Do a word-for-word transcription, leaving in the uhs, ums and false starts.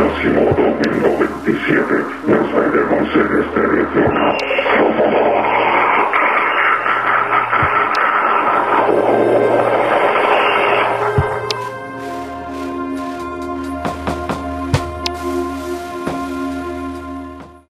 Próximo domingo veintisiete nos veremos en este retorno.